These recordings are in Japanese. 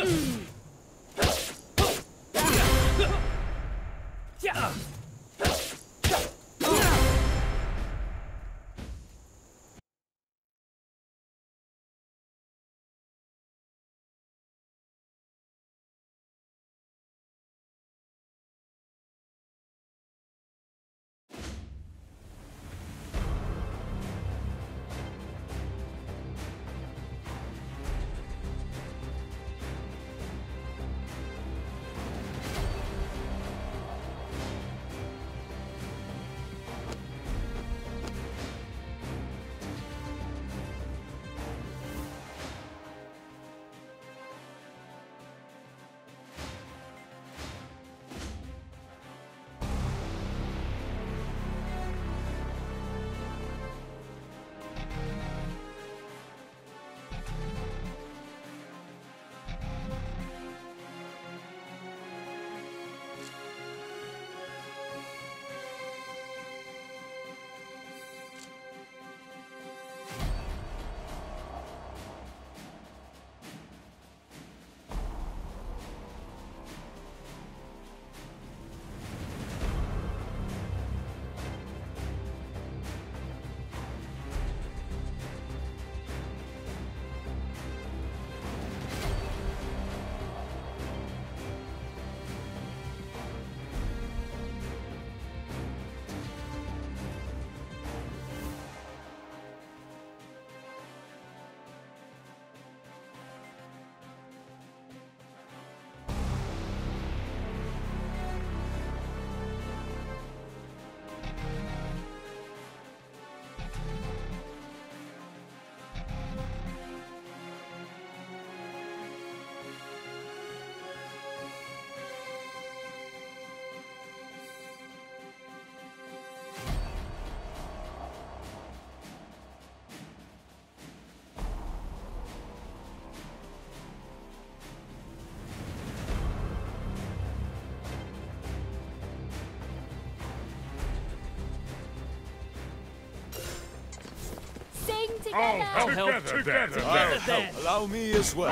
I'll help together. I'll help. Allow me as well.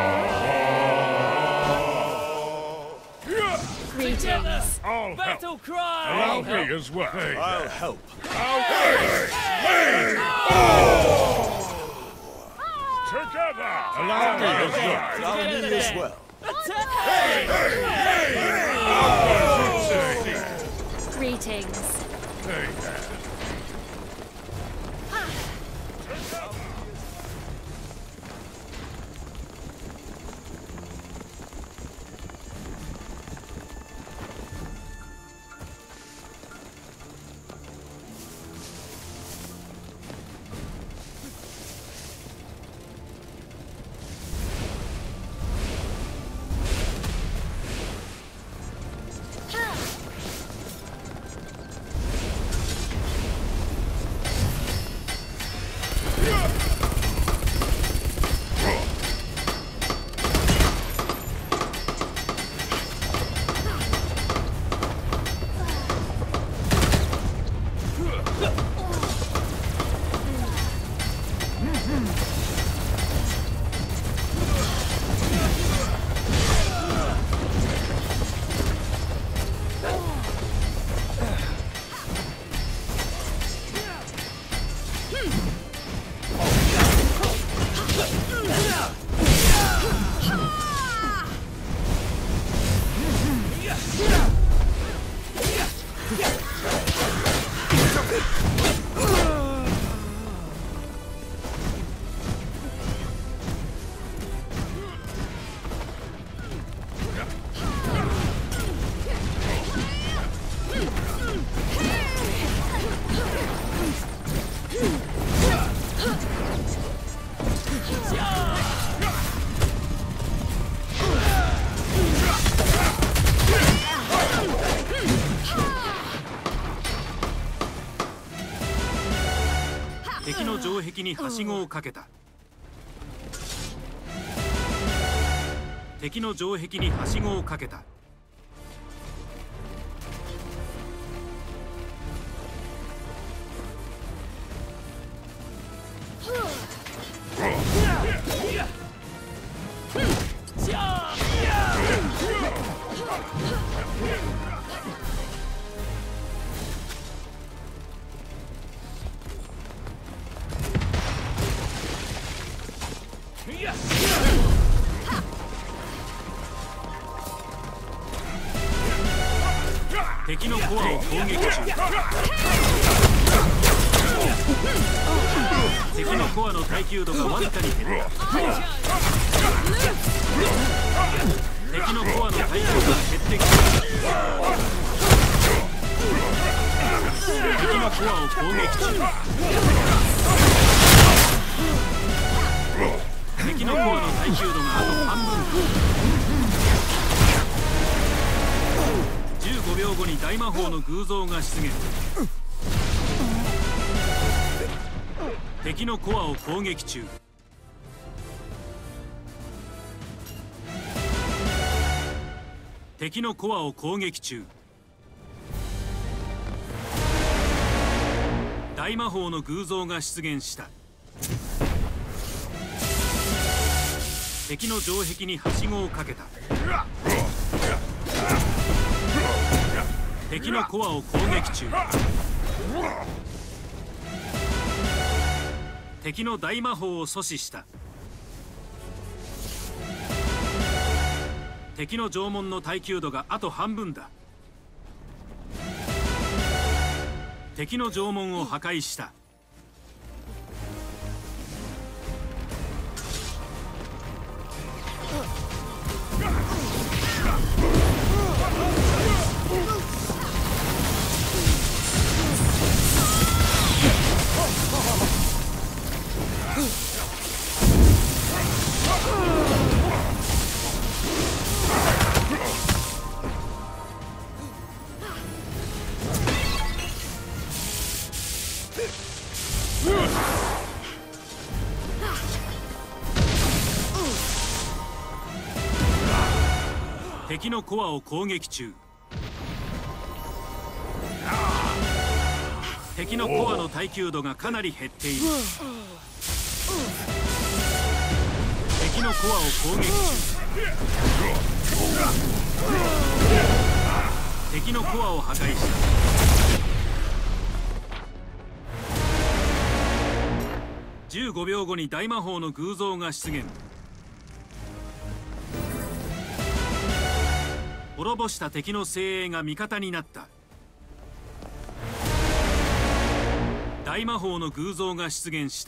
Greetings. I'll Battle help. cry. Allow me as well. I'll help. Together. Allow me as well. Allow me as well. Greetings. 敵の城壁にはしごをかけた。敵の城壁にはしごをかけた。 じゃあ敵のコアを攻撃中。敵のコアの耐久度がわずかに減った。敵のコアの耐久度が減ってきた。敵のコアを攻撃中。敵のコアの耐久度があと半分。15秒後に大魔法の偶像が出現。敵のコアを攻撃中。敵のコアを攻撃中。大魔法の偶像が出現した。敵の城壁にはしごをかけた。敵のコアを攻撃中。敵の大魔法を阻止した。敵の城門の耐久度があと半分だ。敵の城門を破壊した。敵のコアを攻撃中。敵のコアの耐久度がかなり減っている。敵のコアを攻撃中。敵のコアを破壊した。15秒後に大魔法の偶像が出現。滅ぼした敵の精鋭が味方になった。大魔法の偶像が出現した。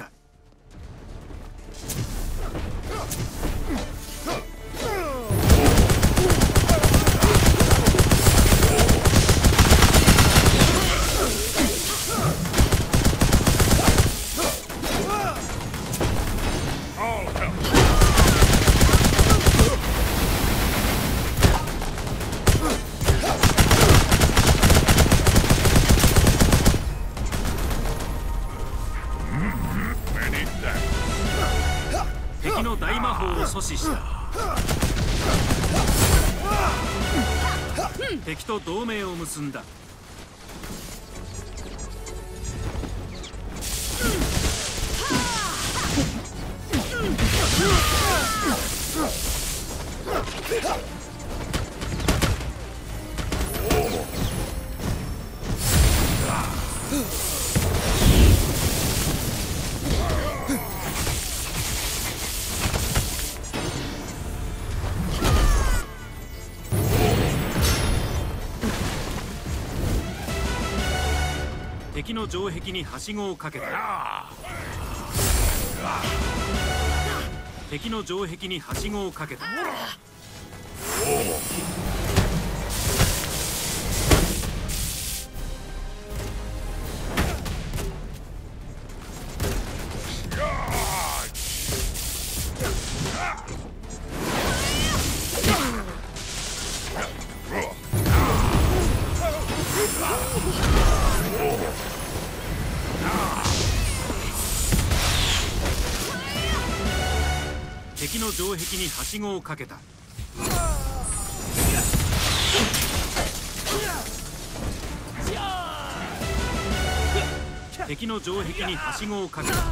敵の大魔法を阻止した。敵と同盟を結んだ。敵の城壁にはしごをかけた。敵の城壁にはしごをかけた。敵の城壁にはしごをかけた。敵の城壁にはしごをかけた。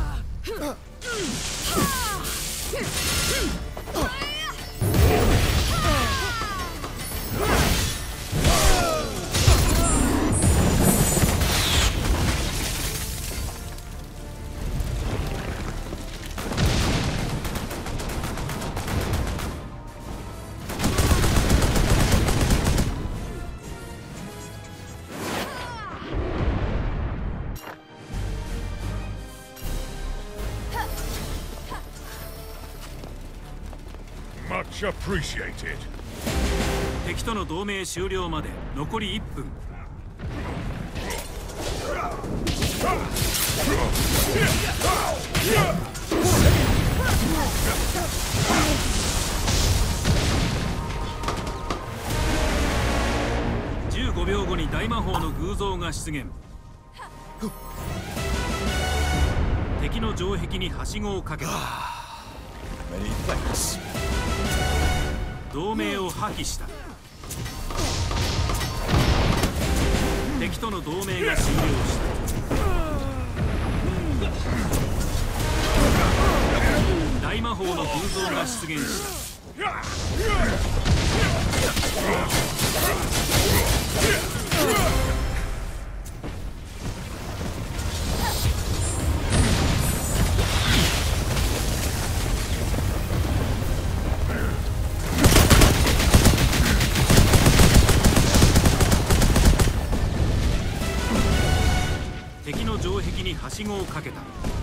Much appreciated. 敵との同盟終了まで残り1分。15秒後に大魔法の偶像が出現。敵の城壁にはしごをかけた。 Many thanks. 同盟を破棄した。敵との同盟が終了した。大魔法の偶像が出現した。敵の城壁にはしごをかけた。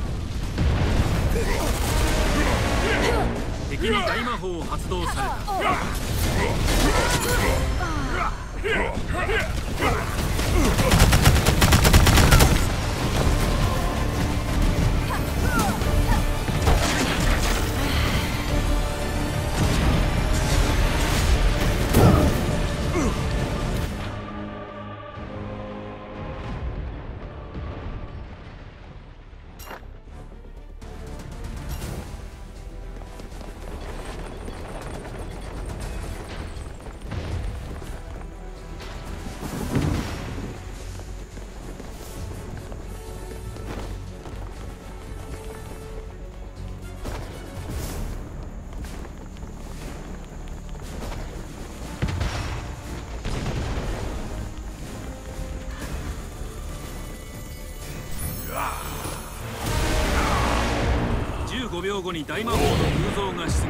敵に大魔法を発動された。15秒後に大魔法の偶像が出現。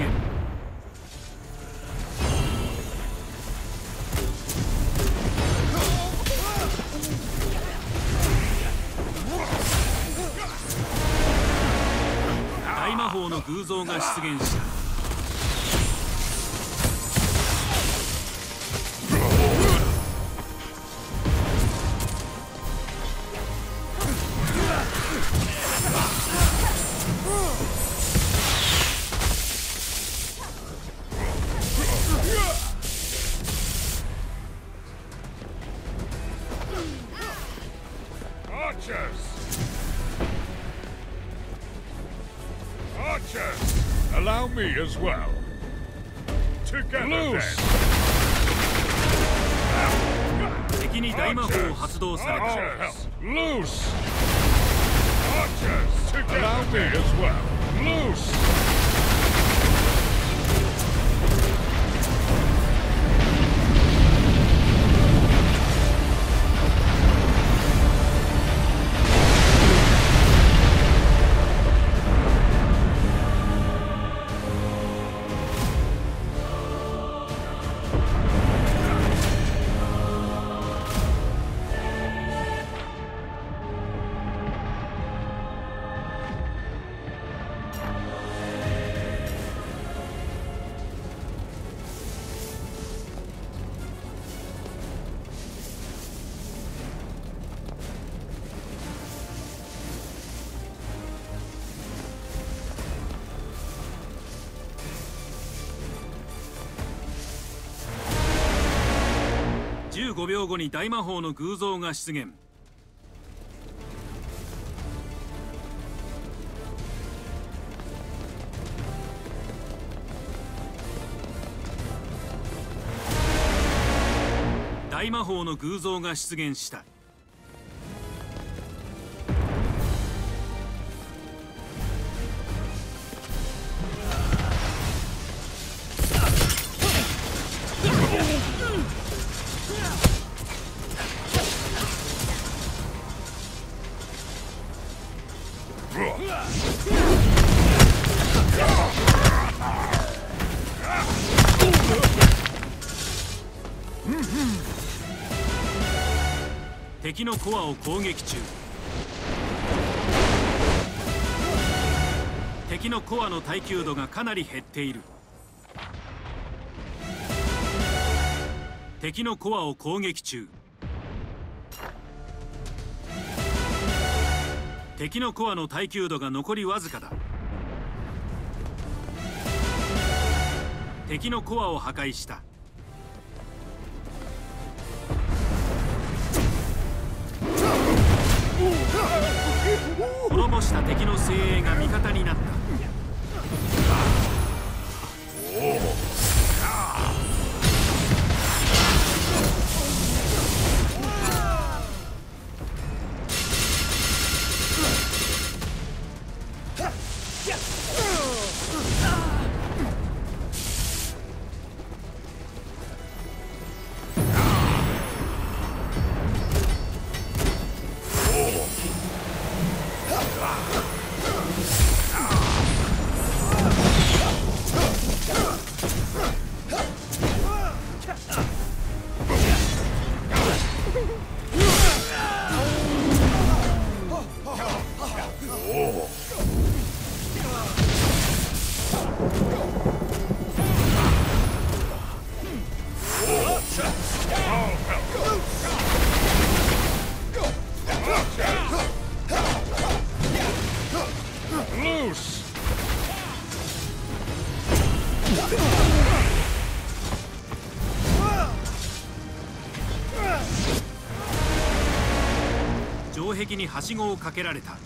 大魔法の偶像が出現した。 Archers, allow me as well. Together then. 敵に大魔法を発動された。 Archers, loose. Archers, together. Allow me as well. Loose. 15秒後に大魔法の偶像が出現。大魔法の偶像が出現した。敵のコアを攻撃中。敵のコアの耐久度がかなり減っている。 敵のコアを攻撃中。敵のコアの耐久度が残りわずかだ。敵のコアを破壊した。滅ぼした敵の精鋭が味方になった。城壁にはしごをかけられた。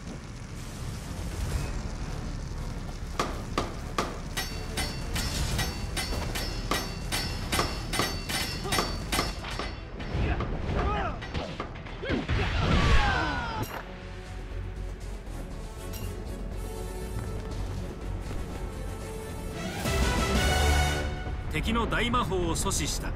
敵の大魔法を阻止した。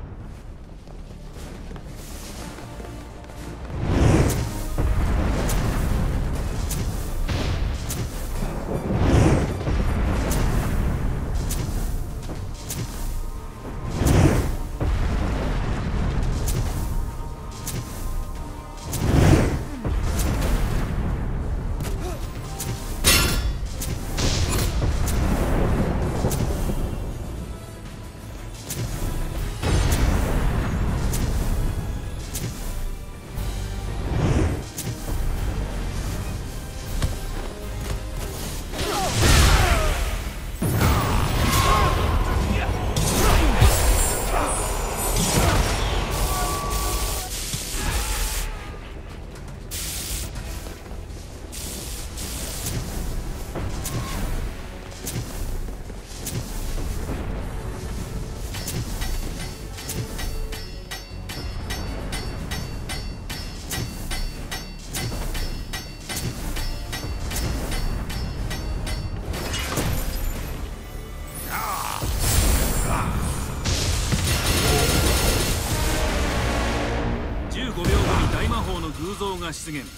偶像が出現。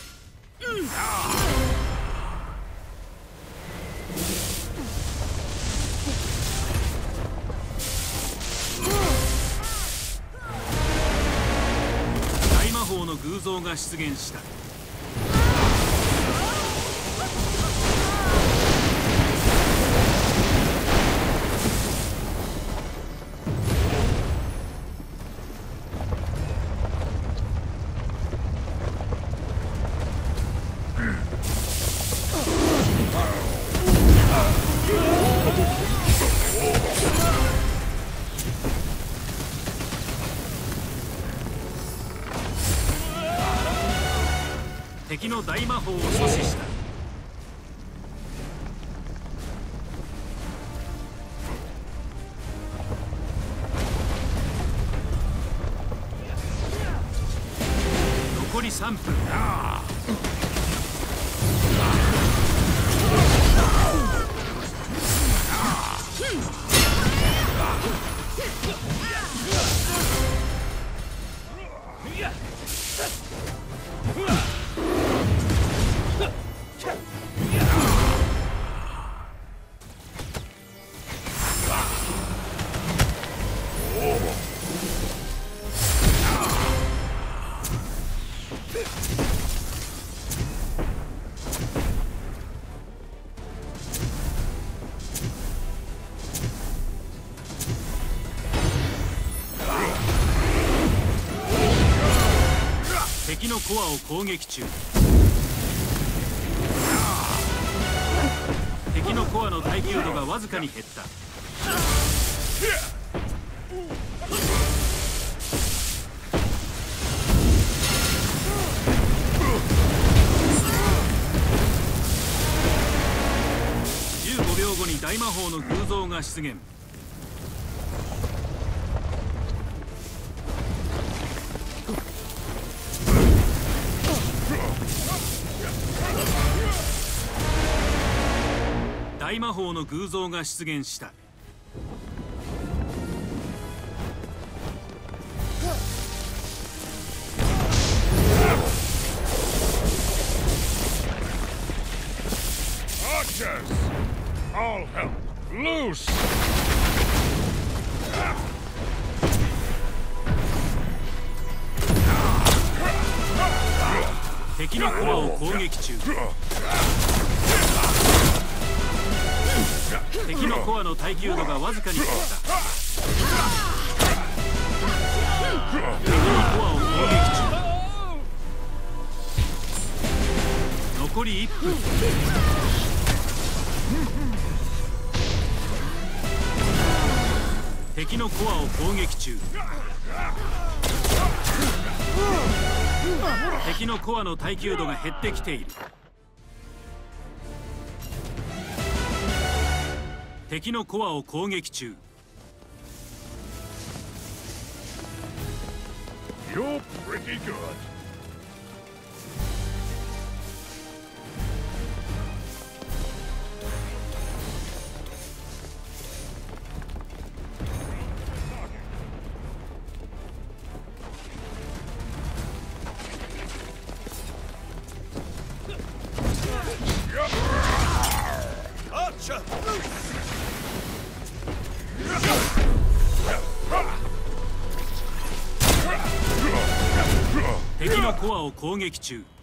大魔法の偶像が出現した。敵の大魔法を阻止した。残り3分。 コアを攻撃中。敵のコアの耐久度がわずかに減った。15秒後に大魔法の偶像が出現。大魔法の偶像が出現した。 Archers! All help! Loose! 敵のコアを攻撃中。敵のコアの耐久度がわずかに減った。敵のコアを攻撃中。残り1分。敵のコアを攻撃中。敵のコアの耐久度が減ってきている。敵のコアを攻撃中。 You're pretty good. Archer! 敵のコアを攻撃中。